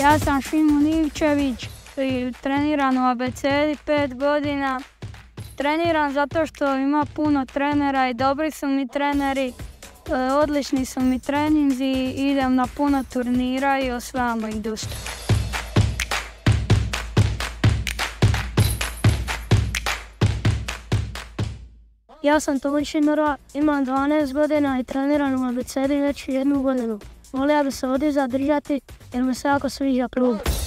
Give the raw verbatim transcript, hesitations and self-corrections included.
Ja sam Šimun Ivčević i treniram u Abecedi pet godina. Treniram zato što ima puno trenera i dobri su mi treneri, odlični su mi treninzi i idem na puno turnira i osvajamo ih dosta. Ja sam Tomić Nora, imam dvanaest godina i treniram u Abecedi već jednu godinu. Volio bi se ovdje zadržati jer mi se jako sviđa klub.